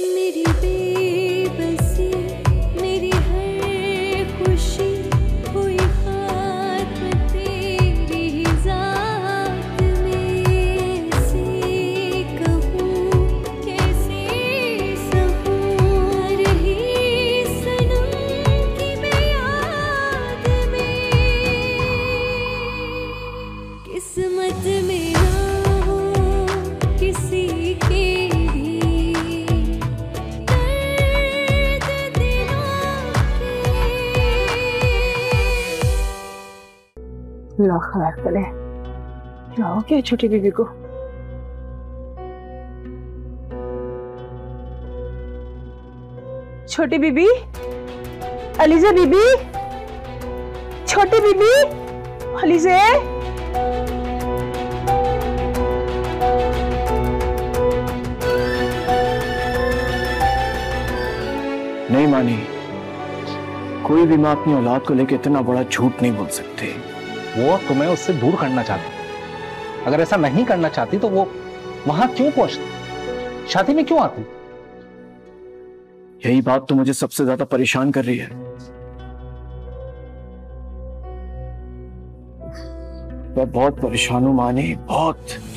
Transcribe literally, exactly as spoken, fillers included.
मेरी बेबसी, मेरी हर खुशी हुई खात्म तेरी ही ज़ात में। से कहूँ कैसे सहूँ रही सनम की मैं याद में। किस्मत में ना हो किसी के अल्लाह खैर करे। क्या हो गया छोटी बीबी को? छोटी बीबी, अलीजा बीबी, छोटी बीबी, अलीजे। नहीं मानी, कोई भी माँ अपनी औलाद को लेकर इतना बड़ा झूठ नहीं बोल सकती। वो तुम्हें उससे दूर करना चाहती। अगर ऐसा नहीं करना चाहती तो वो वहां क्यों पहुंचती, शादी में क्यों आती? यही बात तो मुझे सबसे ज्यादा परेशान कर रही है। मैं बहुत परेशान हूं मानी, बहुत।